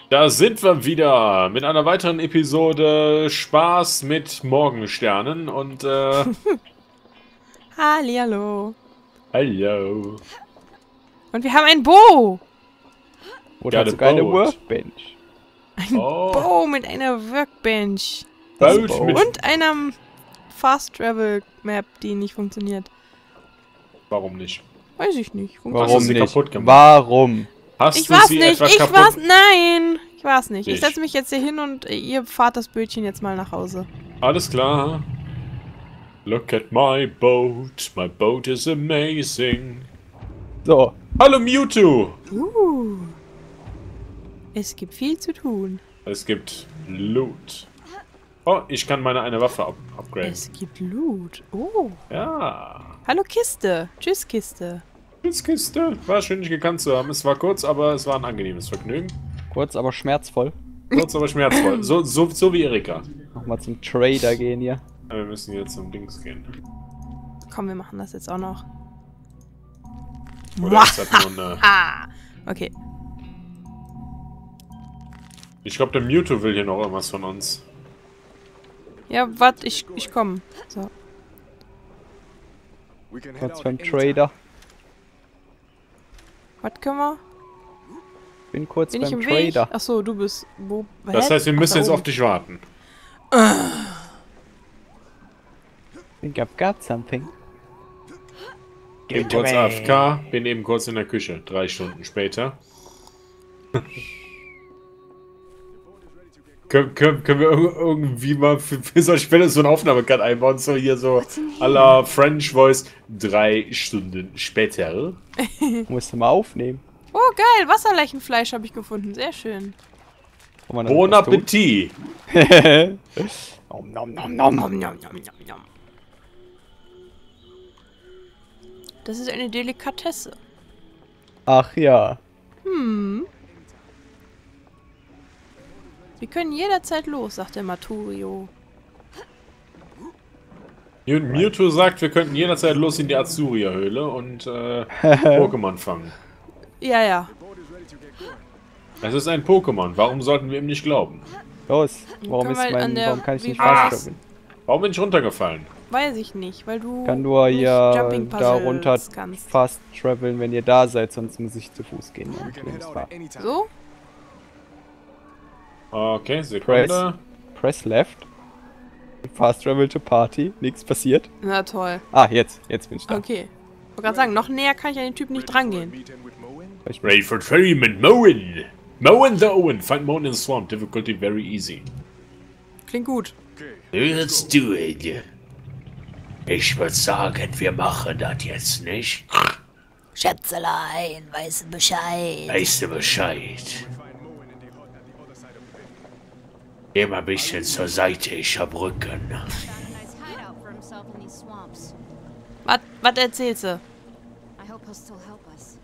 Da sind wir wieder mit einer weiteren Episode Spaß mit Morgensternen und Hallihallo. hallo. Und wir haben ein Bo. Oder Got a sogar eine boat. Workbench. Ein Oh. Bo mit einer Workbench. Boat Boat. mit... Und einer Fast Travel Map, die nicht funktioniert. Warum nicht? Weiß ich nicht. Hast Warum du sie nicht? kaputt gemacht? Warum? Hast Ich du war's sie nicht. etwa Ich kaputt? war's. Nein. Ich war's nicht. Ich Ich. setze mich jetzt hier hin und ihr fahrt das Bötchen jetzt mal nach Hause. Alles klar. Look at my boat. My boat is amazing. So, Hallo Mewtwo. Es gibt viel zu tun. Es gibt Loot. Oh, ich kann meine eine Waffe upgraden. Es gibt Loot. Oh. Ja. Hallo Kiste. Tschüss Kiste. Kiste. War schön, dich gekannt zu haben. Es war kurz, aber es war ein angenehmes Vergnügen. kurz aber schmerzvoll. Kurz, aber schmerzvoll. So wie Erika. Nochmal zum Trader gehen hier. Wir müssen jetzt zum Dings gehen. Komm, wir machen das jetzt auch noch. Oder ist das nur eine... Ah. Okay. Ich glaube, der Mewtwo will hier noch irgendwas von uns. Ja, warte, ich komm. So. Kurz beim Trader. Was können wir? Bin kurz Bin ich beim im Weg? Trader. Achso, du bist... Wo? Das Hä? heißt, wir Ach, müssen da jetzt oben. auf dich warten. Think I've got something. Eben kurz AFK, bin eben kurz in der Küche. 3 Stunden später. Können wir irgendwie mal für solche Fälle so eine Aufnahmekarte einbauen? So hier so à la French Voice. 3 Stunden später. Musst du mal aufnehmen. Oh, geil. Wasserleichenfleisch habe ich gefunden. Sehr schön. Kann man da Bon was tun? Appetit. Nom, nom, nom, nom. Nom, nom, nom, nom, nom. Das ist eine Delikatesse. Ach ja. Wir können jederzeit los, sagt der Maturio. Mewtwo sagt, wir könnten jederzeit los in die Azuria-Höhle und Pokémon fangen. Ja, ja. Es ist ein Pokémon. Warum sollten wir ihm nicht glauben? Los. Warum Können wir an der- warum kann ich wie nicht war fast das? traveln? Warum bin ich runtergefallen? Weiß ich nicht, weil du Kann nur nicht hier Jumping da Puzzles runter kannst. fast traveln, wenn ihr da seid, sonst muss ich zu Fuß gehen. Und losfahren. So? Okay, Sekunde. Press left. Fast travel to party. Nichts passiert. Na toll. Ah, jetzt bin ich da. Okay. Ich wollte gerade sagen, noch näher kann ich an den Typen nicht drangehen. Ich Ready for Ferryman, Moen! Moen the Owen! Find Moen in the swamp. Difficulty very easy. Klingt gut. Let's do it. Ich würde sagen, wir machen das jetzt nicht. Schätzelein, weißt du Bescheid. Weißt du Bescheid? Geh mal ein bisschen zur Seite, ich hab Rücken. Got a nice hideout for himself in these swamps. Was erzählst du? I hope he'll still help us.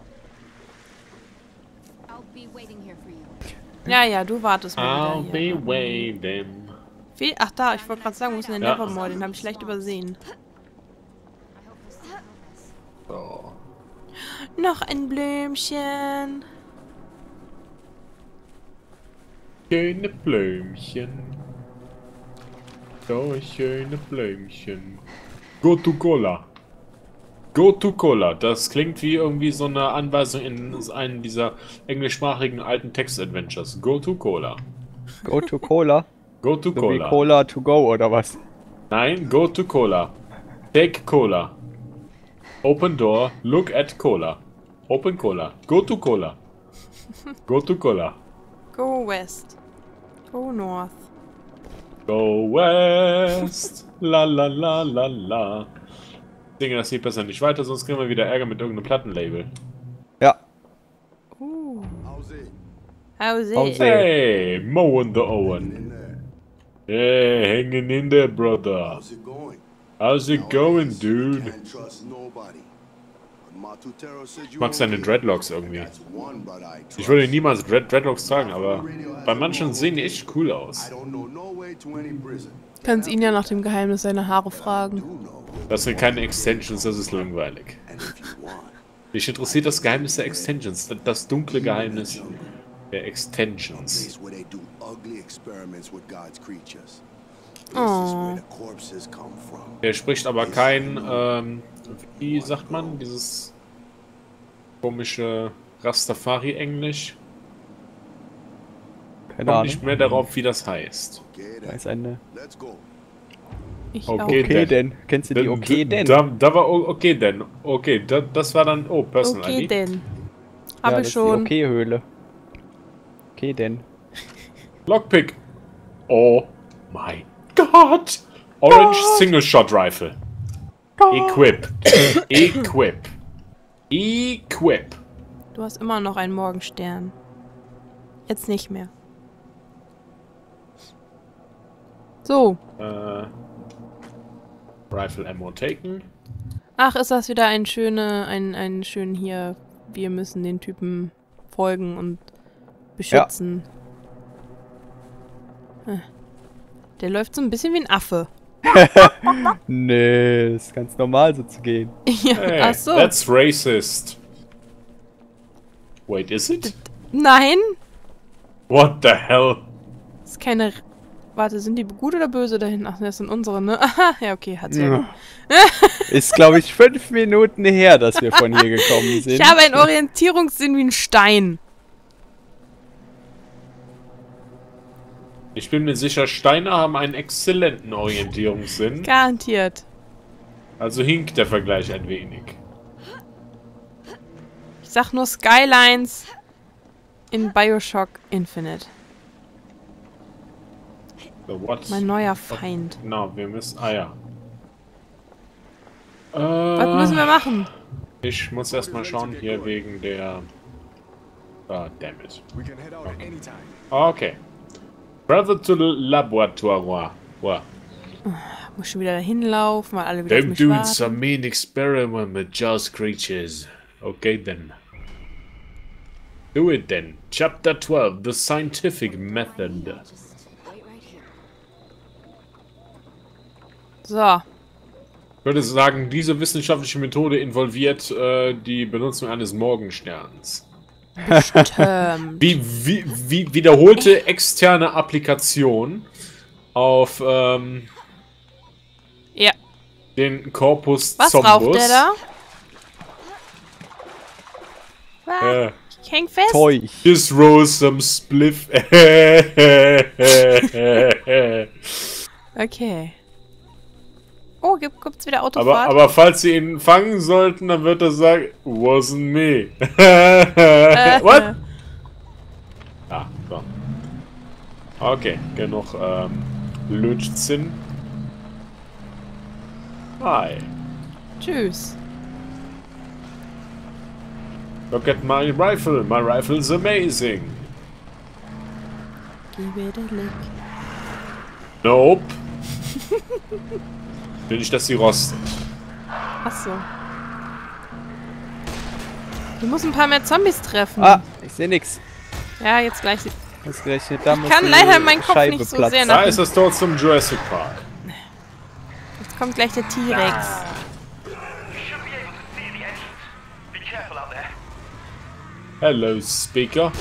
I'll be waiting here for you. Ja, ja, du wartest mal I'll wieder hier. be waiting. Ach da, ich wollte gerade sagen, wo ist denn der Ja. Nevermore? Den habe ich leicht übersehen. I hope he'll still help us. So. Noch ein Blümchen. Schöne Blümchen. So schöne Blümchen. Go to Cola. Go to Cola. Das klingt wie irgendwie so eine Anweisung in einem dieser englischsprachigen alten Text-Adventures. Go to Cola. Go to Cola. Go to So wie Cola. Cola to go oder was? Nein, go to Cola. Take Cola. Open door. Look at Cola. Open Cola. Go to Cola. Go to Cola. Go west. Go north. Go west. La la la la la. Ich denke, das geht besser nicht weiter, sonst kriegen wir wieder Ärger mit irgendeinem Plattenlabel. Ja. How's How's it? it? Hey, Mo and the Owen. Hey, hanging in there, brother. How's it going? How's it going, dude? Can't trust nobody. But Matutero said Ich you mag seine okay. Dreadlocks irgendwie. That's one brother I trust. Ich würde niemals Dreadlocks tragen, aber bei manchen sehen die echt cool I aus. don't know no way to any prison. Kannst ihn ja nach dem Geheimnis seiner Haare Do fragen. know. Das sind keine Extensions, das ist langweilig. And if you want, Mich interessiert das Geheimnis der Extensions, das dunkle Geheimnis. Der A Extensions. place where they do ugly experiments with God's creatures. This is Oh. where the corpses come from. Der spricht aber kein, wie sagt man, dieses komische Rastafari-Englisch. Keine Kommt Ahnung. nicht mehr darauf, wie das heißt. Okay, Da then. ist eine. Let's go. Ich Okay. auch. Okay, denn. Kennst du die Okay, denn? Da war okay, denn. Okay, das war dann, oh, Personal Okay, ID. denn. Ja, Habe das ich ist die schon. Okay-Höhle. Okay, denn. Lockpick. Oh mein Gott. Orange Single Shot Rifle. Equip. Equip. Equip. Du hast immer noch einen Morgenstern. Jetzt nicht mehr. So. Rifle Ammo taken. Ach, ist das wieder ein schön hier. Wir müssen den Typen folgen und beschützen. Der läuft so ein bisschen wie ein Affe. Nee, ist ganz normal so zu gehen. Ja, Hey, ach so. that's racist. Wait, is it? Nein, What the hell? ist keine... Warte, sind die gut oder böse da hinten? Ach, das sind unsere, ne? Aha, ja, okay, hat's ja. Ist, glaube ich, 5 Minuten her, dass wir von hier gekommen sind. Ich habe einen Orientierungssinn wie ein Stein. Ich bin mir sicher, Steine haben einen exzellenten Orientierungssinn. Garantiert. Also hinkt der Vergleich ein wenig. Ich sag nur Skylines in Bioshock Infinite. So, what? Mein neuer Feind. Genau, wir müssen... Ah ja. Was müssen wir machen? Ich muss erstmal schauen hier wegen der... Ah, damn it. We can head out at any time. Okay. Brother to the laboratoire. Wow. Muss schon wieder dahin laufen, weil alle wieder auf I'm mich doing warten. some mean experiment with just creatures. Okay then. Do it then. Chapter 12. The scientific method. Just wait right here. So. Ich würde sagen, diese wissenschaftliche Methode involviert die Benutzung eines Morgensterns. Wie wiederholte externe Applikation auf Ja. den Corpus Was Zombus. raucht der da? Was? Ich häng fest. Zeug. Just roll some spliff. Okay. Oh, gibt's wieder Autofahrt? aber falls sie ihn fangen sollten, dann wird er sagen, wasn't me. What? Ah, so. Okay, genug Lötzinn. Hi. Tschüss. Look at my rifle. My rifle is amazing. Gib mir den Blick. Nope. Will nicht, dass sie rostet. Achso. Du musst ein paar mehr Zombies treffen. Ah, ich sehe nix. Ja, jetzt gleich. Ausgerechnet, da muss kann die leider meinen Kopf Scheibe nicht so platzen. sehr Da nach- ist das Tor zum Jurassic Park. Jetzt kommt gleich der T-Rex. You should be able to see the entrance. Be careful out there. Hello, Speaker.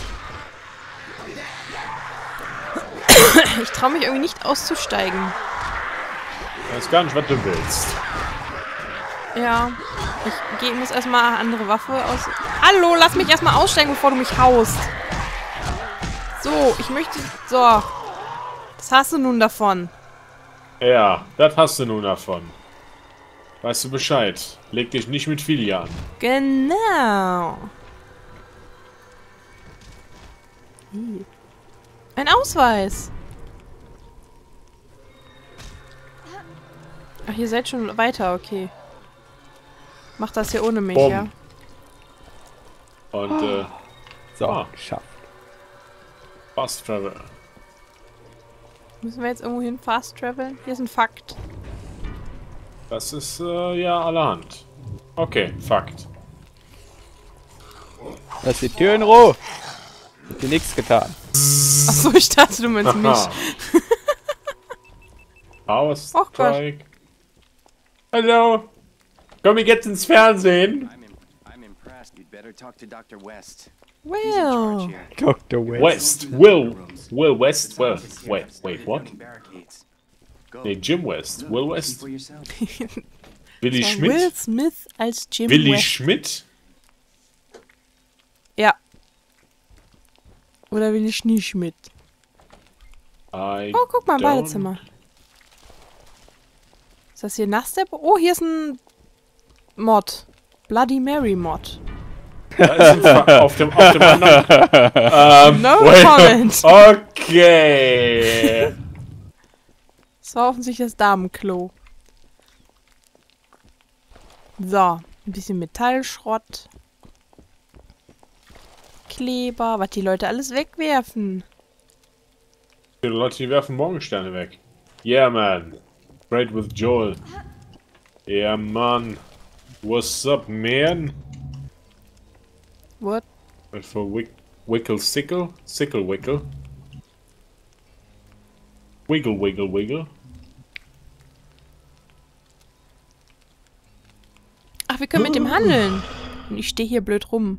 Ich traue mich irgendwie nicht auszusteigen. Ich weiß gar nicht, was du willst. Ja. Ich muss erstmal eine andere Waffe aus. Hallo, lass mich erstmal aussteigen, bevor du mich haust. So, ich möchte. So. Was hast du nun davon? Ja, das hast du nun davon. Weißt du Bescheid. Leg dich nicht mit Filia an. Genau. Ein Ausweis. Ach, ihr seid schon weiter, okay. Macht das hier ohne mich, Bumm. ja? Und, So, Ah. geschafft. Fast Travel. Müssen wir jetzt irgendwo hin fast traveln? Hier ist ein Fakt. Das ist, ja, allerhand. Okay, Fakt. Lass die Tür in Ruhe. Hat dir nichts getan. Achso, ich dachte, du meinst mich. Haha. Power Oh Gott. Strike. Hallo. Komm ich jetzt ins Fernsehen? I'm impressed. You'd better talk to Dr. West. Will. Dr. West. West. Will West. Well, wait, what? Nee, Jim West. Will West? Willi Will Schmidt? Smith als Jim Willi West. Schmidt? Ja. Oder Willi Schmidt. I Oh, guck mal, don't- Badezimmer. Ist das hier Nassstep? Oh, hier ist ein Mod. Bloody Mary Mod. Da ist ein auf dem anderen. No wait. comment. Okay. Das war offensichtlich das Damenklo. So, ein bisschen Metallschrott. Kleber, was die Leute alles wegwerfen. Die Leute, die werfen Morgensterne weg. Yeah, man. Great with Joel. Yeah, man. What's up, man? What? Wait for Wickle Sickle? Sickle Wickle. Wiggle, wiggle, wiggle. Ach, wir können mit dem handeln. Und ich stehe hier blöd rum.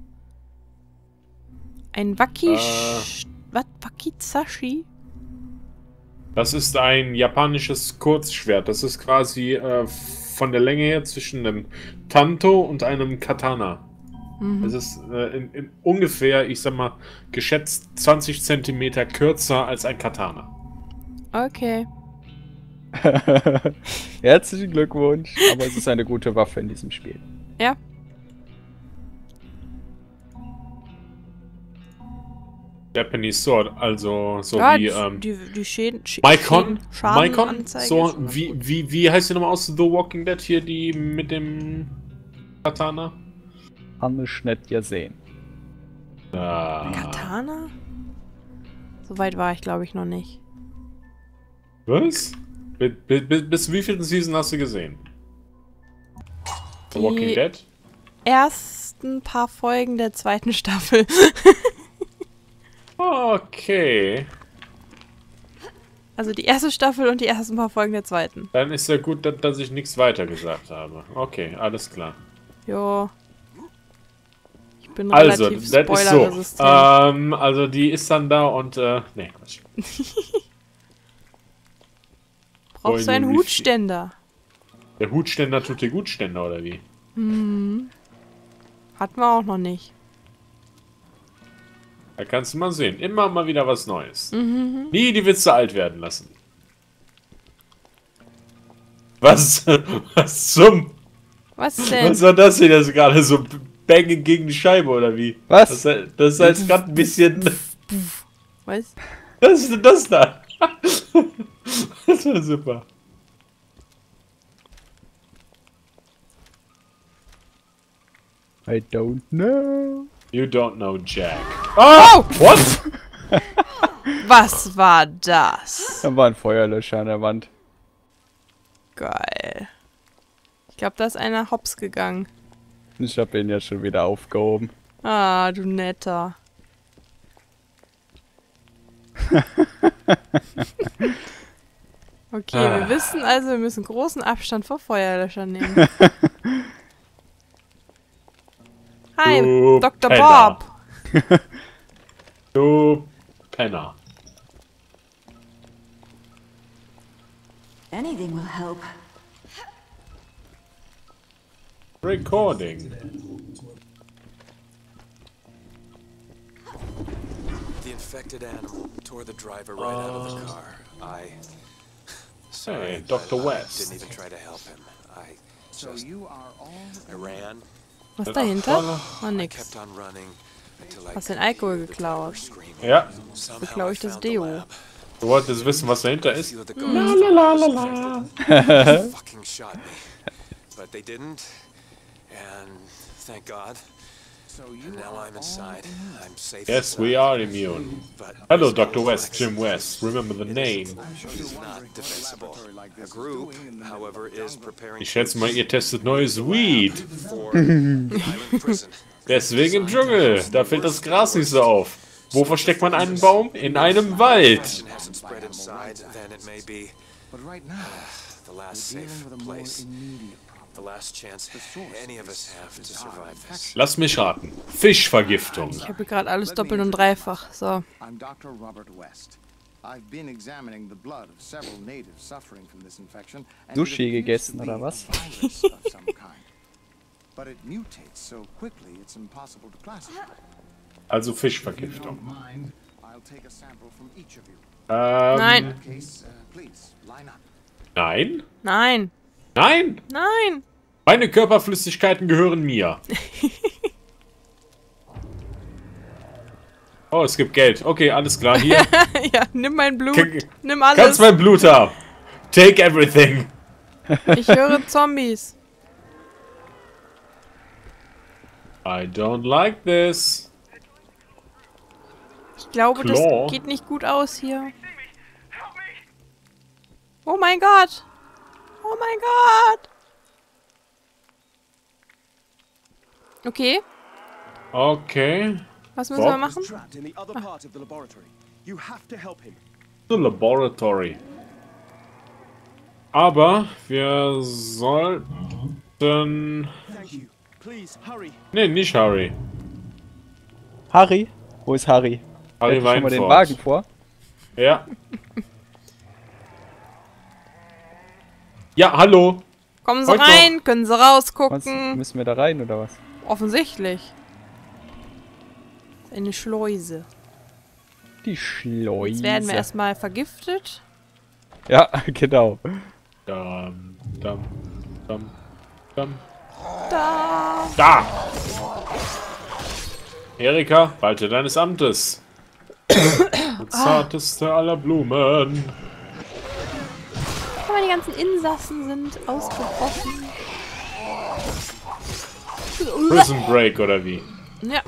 Ein Was? Wakizashi? Das ist ein japanisches Kurzschwert. Das ist quasi von der Länge her zwischen einem Tanto und einem Katana. Es ist in ungefähr, ich sag mal, geschätzt 20 Zentimeter kürzer als ein Katana. Okay. Herzlichen Glückwunsch. Aber es ist eine gute Waffe in diesem Spiel. Ja. Japanese Sword, also so Ja, wie die Schäden. Maikon? Schadenanzeige So, ist immer- wie heißt die nochmal aus The Walking Dead hier, die mit dem Katana? Kann ich nicht ja sehen. Katana? So weit war ich, glaube ich, noch nicht. Was? Bis wie vielen Season hast du gesehen? The Die- Walking Dead? Ersten paar Folgen der zweiten Staffel. Okay. Also die erste Staffel und die ersten paar Folgen der zweiten. Dann ist ja gut, dass ich nichts weiter gesagt habe. Okay, alles klar. Jo. Ich bin Also, relativ das ist so. spoilerresistent. Also die ist dann da und, nee, Quatsch. Brauchst du einen Spoiler- Hutständer? Der Hutständer tut dir Gutständer, oder wie? Hatten wir auch noch nicht. Da kannst du mal sehen. Immer mal wieder was Neues. Nie die Witze alt werden lassen. Was? Was zum? Was denn? Was war das hier? Das ist gerade so Bängen gegen die Scheibe, oder wie? Was? Das ist jetzt gerade ein bisschen... Was? Was ist denn das da? Das war super. I don't know. You don't know Jack. Oh! What? Was war das? Da war ein Feuerlöscher an der Wand. Geil. Ich glaube, da ist einer hops gegangen. Ich hab ihn jetzt schon wieder aufgehoben. Ah, du Netter. Okay, wir wissen also, wir müssen großen Abstand vor Feuerlöschern nehmen. Hi, Du Dr. Penner. Bob. Du Penner. Anything will help. Recording. The infected animal tore the driver right out of the car. Sorry, Hey, Dr. but, West. didn't even try to help him. I just I ran, Was ist dahinter? Oh, I nix. kept on running until I Hast den Alkohol geklaut. screaming. Ja, Somehow Beklau I ich das found the Deo. lab. du wolltest wissen, was dahinter A ist? few of the guards fucking shot me, but they didn't, and thank God. And now I'm inside. I'm safe. Yes, inside. we are immune. But Hello, there's no Dr. West, flex. Jim West. Remember the name. It is not defensible. A group, however, is preparing Ich schätze mal, ihr testet neues Weed. for the island prison. Deswegen im Dschungel. Da fällt das Gras nicht so auf. Wo versteckt man einen Baum? In einem Wald. It hasn't spread inside, then it may be the last safe place. The last chance any of us have to survive this. Lass mich raten. Fischvergiftung. Ich habe gerade alles doppelt und dreifach. So. I'm Dr. Robert West. I've been examining the blood of several natives suffering from this infection. And Sushi it appears gegessen, to be oder was? a virus of some kind. But it mutates so quickly it's impossible to classify. Also If you Fischvergiftung. don't mind, I'll take a sample from each of you. Nein. In that case, please line up. Nein? Nein. Nein! Nein. Meine Körperflüssigkeiten gehören mir. Oh, es gibt Geld. Okay, alles klar. Hier. Ja, nimm mein Blut. K- Nimm Kannst alles. mein Blut haben. Take everything. Ich höre Zombies. I don't like this. Ich glaube, das Claw. geht nicht gut aus hier. Oh mein Gott. Oh mein Gott. Okay, Okay. was müssen wir Bob? machen? Trapped in the other part of the laboratory. You have to help him. The laboratory. Aber wir sollten... Thank you. Please hurry. Nee, nicht Harry. Harry? Wo ist Harry? Harry Stellt schon mal den Weinfurt. Wagen vor. Ja. Ja, hallo. Kommen Sie Heute rein, können Sie Was, rausgucken. müssen wir da rein, oder was? Offensichtlich. Eine Schleuse. Die Schleuse. Jetzt werden wir erstmal vergiftet. Ja, genau. Dam, dam, dam, dam. Da. Da! Erika, walte deines Amtes. Die zarteste aller Blumen. Aber die ganzen Insassen sind ausgebrochen. Prison Break oder wie? Ja.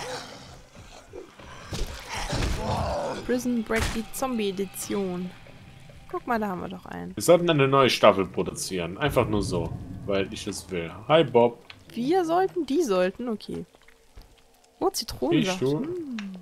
Prison Break, die Zombie-Edition. Guck mal, da haben wir doch einen. Wir sollten eine neue Staffel produzieren. Einfach nur so. Weil ich es will. Hi Bob. Wir sollten, die sollten, okay. Oh, Zitronensaft. Ich du?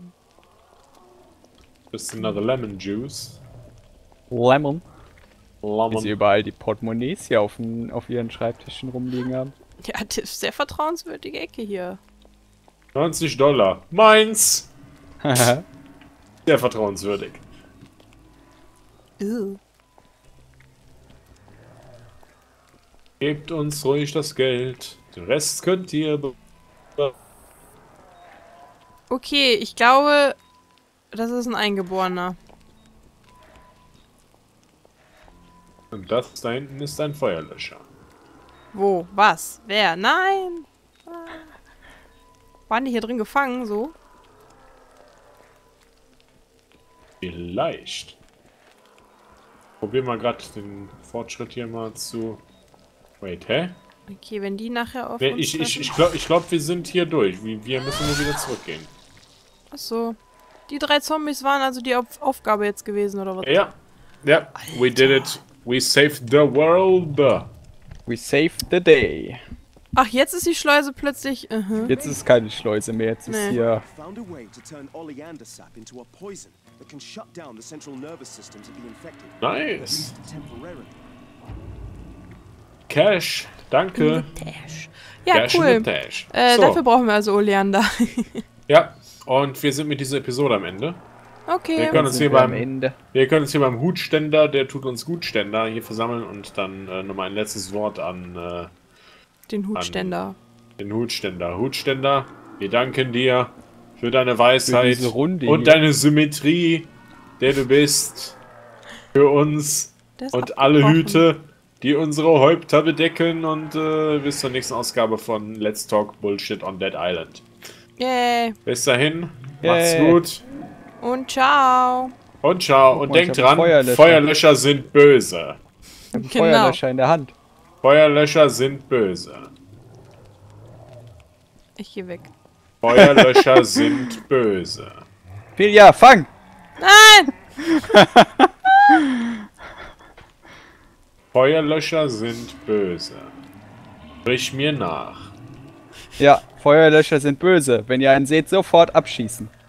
Just another lemon juice. Lemon. Wie Lemon. sie überall die Portemonnaies hier auf ihren Schreibtischen rumliegen haben. Ja, das ist sehr vertrauenswürdige Ecke hier. $90. Meins! Sehr vertrauenswürdig. Ew. Gebt uns ruhig das Geld. Den Rest könnt ihr... Okay, ich glaube, das ist ein Eingeborener. Und das da hinten ist ein Feuerlöscher. Wo? Was? Wer? Nein! Ah. Waren die hier drin gefangen, so? Vielleicht. Probieren wir gerade den Fortschritt hier mal zu... Wait, hä? Okay, wenn die nachher auf Nee, uns ich treffen. glaub, wir sind hier durch. Wir müssen nur wieder zurückgehen. Achso. Die 3 Zombies waren also die Aufgabe jetzt gewesen, oder was? Ja. Ja. We did it. We saved the world. We saved the day. Ach, jetzt ist die Schleuse plötzlich... Jetzt ist es keine Schleuse mehr, jetzt ist Nee. hier... Found a way to turn oleander sap into a poison that can shut down the central nervous systems of the infected. Nice. Temporarily. Cash. Danke. Tash. Ja, Cash in cool. the Tash. Dafür brauchen wir also Oleander. Ja. Und wir sind mit dieser Episode am Ende. Okay. Wir können uns hier sind wir am beim... Ende. Wir können uns hier beim Hutständer, der tut uns Gutständer, hier versammeln und dann nochmal ein letztes Wort an Den Hutständer. den Hutständer. Hutständer, wir danken dir für deine Weisheit diese Runde und hier. deine Symmetrie, der du bist, für uns Der ist und alle abgebrochen. Hüte, die unsere Häupter bedecken und bis zur nächsten Ausgabe von Let's Talk Bullshit on Dead Island. Yay. Bis dahin, macht's Yay. gut Und ciao. und ciao und mal, ich denkt hab einen dran, Feuerlöscher. Feuerlöscher sind böse. Ich hab einen Genau. Feuerlöscher in der Hand. Feuerlöscher sind böse. Ich geh weg. Feuerlöscher sind böse. Pilja, fang! Nein! Feuerlöscher sind böse. Sprich mir nach. Ja, Feuerlöscher sind böse. Wenn ihr einen seht, sofort abschießen.